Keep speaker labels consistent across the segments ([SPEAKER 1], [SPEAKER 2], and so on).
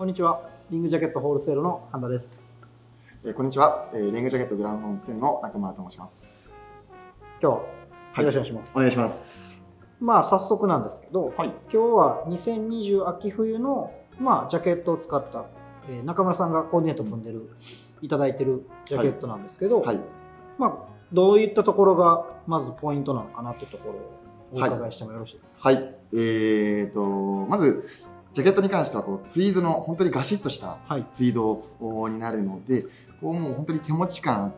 [SPEAKER 1] こんにちは。リングジャケットホールセールの半田です。
[SPEAKER 2] こんにちは。リングジャケットグランド店の中村と申します。
[SPEAKER 1] 今日はよろしくお願いします。
[SPEAKER 2] お願いします。
[SPEAKER 1] 早速なんですけど、今日は2020秋冬のジャケットを使った、中村さんがコーディネート組んでる、いただいてるジャケットなんですけど、どういったところがまずポイントなのかなというところをお伺いしてもよろしいですか。
[SPEAKER 2] まずジャケットに関してはツイードの本当にガシッとしたツイードになるので、もう本当に手持ち感あって、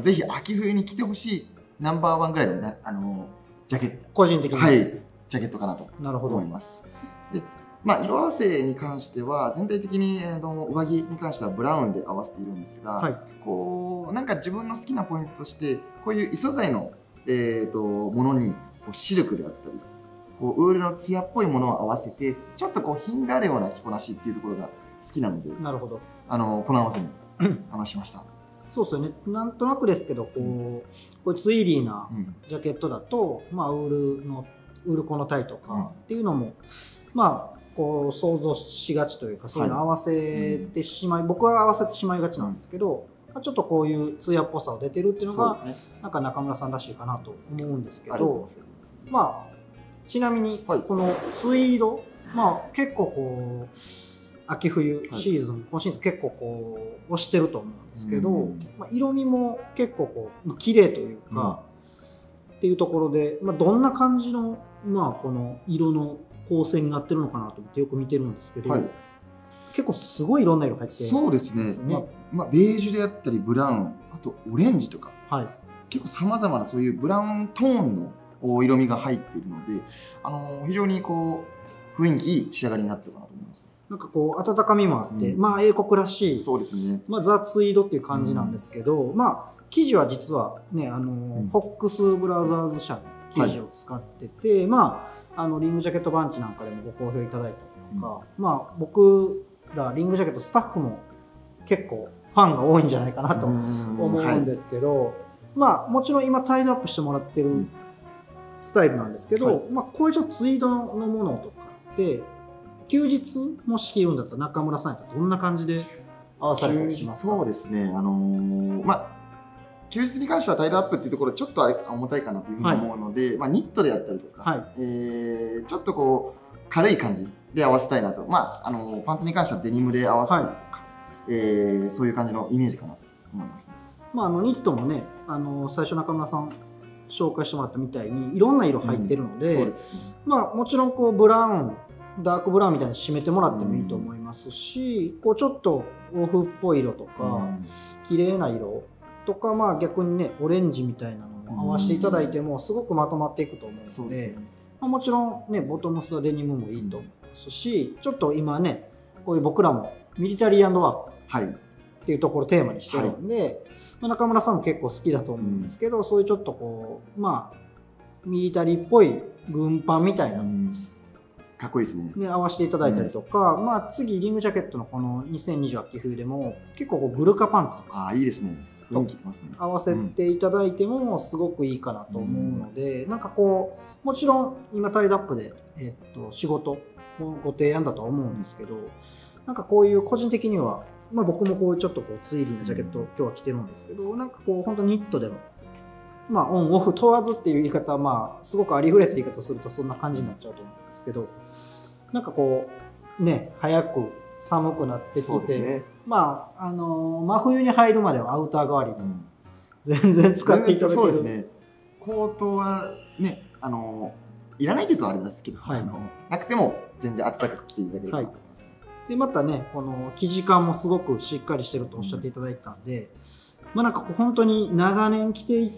[SPEAKER 2] ぜひ秋冬に着てほしいナンバーワンぐらいのね、ジャケット、
[SPEAKER 1] 個人的に、
[SPEAKER 2] ジャケットかなと思います。で、色合わせに関しては全体的に上着に関してはブラウンで合わせているんですが、なんか自分の好きなポイントとしてこういう異素材の、ものにシルクであったりウールのツヤっぽいものを合わせてちょっと品があるような着こなしっていうところが好きなので、
[SPEAKER 1] なるほど、
[SPEAKER 2] この合わせにしました。
[SPEAKER 1] そうですよね。なんとなくですけど、こういうツイリーなジャケットだと、ウールコのタイとかっていうのも、想像しがちというか、そういうの合わせてしまい、僕は合わせてしまいがちなんですけど、ちょっとこういうツヤっぽさを出てるっていうのが、なんか中村さんらしいかなと思うんですけど、ちなみにこのツイード、結構秋冬シーズン、今シーズン結構押してると思うんですけど、色味も結構綺麗というか、っていうところで、どんな感じのこの色の構成になってるのかなと思ってよく見てるんですけど、結構すごいいろんな色入ってるんですね。
[SPEAKER 2] そうですね。ベージュであったりブラウン、あとオレンジとか、結構さまざまなそういうブラウントーンの色味が入っているので、非常に雰囲気いい仕上がりになってるかなと思います。
[SPEAKER 1] なんか温かみもあって、英国らしい、
[SPEAKER 2] そうですね。
[SPEAKER 1] ザ・ツイードっていう感じなんですけど、生地は実はね、フォックスブラザーズ社の生地を使ってて、リングジャケットバンチなんかでもご好評いただいたりとか、僕らリングジャケットスタッフも結構ファンが多いんじゃないかなと思うんですけど、もちろん今タイドアップしてもらってるスタイルなんですけど、こういうちょっとツイードのものとかって休日もし着るんだったら中村さんやったらどんな感じで合わされたりしますか？そうですね、
[SPEAKER 2] 休日に関してはタイドアップっていうところちょっと重たいかなというふうに思うので、ニットであったりとか、ちょっと軽い感じで合わせたいなと、パンツに関してはデニムで合わせたりとか、そういう感じのイメージかなと思いますね。
[SPEAKER 1] ニットもね、最初中村さん紹介してもらったみたいにいろんな色入ってるので、もちろんブラウン、ダークブラウンみたいに締めてもらってもいいと思いますし、ちょっとオフっぽい色とか、綺麗な色とか、逆にねオレンジみたいなのも合わせていただいてもすごくまとまっていくと思うので、もちろんねボトムスはデニムもいいと思いますし、ちょっと今ねこういう僕らもミリタリー&ワークっていうところをテーマにしてるんで、中村さんも結構好きだと思うんですけど、そういうちょっとミリタリーっぽい軍パンみたいな、
[SPEAKER 2] かっこいいですね。
[SPEAKER 1] 合わせていただいたりとか、次リングジャケットのこの2020秋冬でも結構グルカパンツとか
[SPEAKER 2] いいですね。雰囲気ますね。
[SPEAKER 1] 合わせていただいてもすごくいいかなと思うので、なんかもちろん今タイドアップで、仕事のご提案だとは思うんですけど、なんかこういう個人的には僕もこういうちょっとツイリーなジャケットを今日は着てるんですけど、なんか本当ニットでもオンオフ問わずっていう言い方はすごくありふれた言い方をするとそんな感じになっちゃうと思うんですけど、なんか早く寒くなってきて、真冬に入るまではアウター代わりに全然使っていただける。
[SPEAKER 2] そうですね。コートはねいらないというとあれですけど、なくても全然暖かく着ていただけるかなと思いますね。
[SPEAKER 1] でまたねこの生地感もすごくしっかりしてるとおっしゃっていただいたんで、なんか本当に長年着ていって、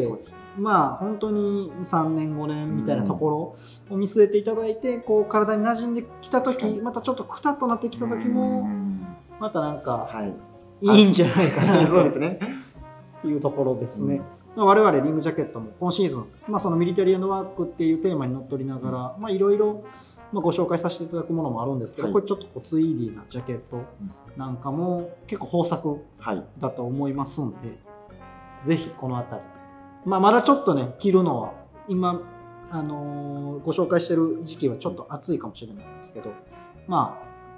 [SPEAKER 1] 本当に3年5年みたいなところを見据えていただいて、体に馴染んできた時、またちょっとくたっとなってきた時もまたなんかいいんじゃないかなというところですね。我々リングジャケットも今シーズン、そのミリタリー&ワークっていうテーマにのっとりながら、いろいろご紹介させていただくものもあるんですけど、これちょっとツイーディーなジャケットなんかも結構豊作だと思いますんで、ぜひこの辺り、まだちょっとね着るのは今、ご紹介してる時期はちょっと暑いかもしれないんですけど、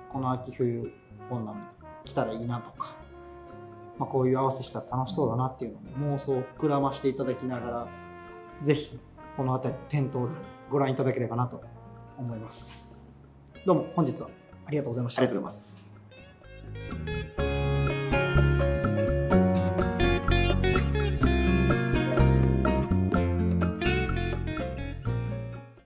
[SPEAKER 1] この秋冬こんなの着たらいいなとか、こういう合わせしたら楽しそうだなっていうのも妄想を膨らましていただきながら、ぜひこの辺り店頭でご覧いただければなと思います。どうも本日はありがとうございました。
[SPEAKER 2] ありがとうございます。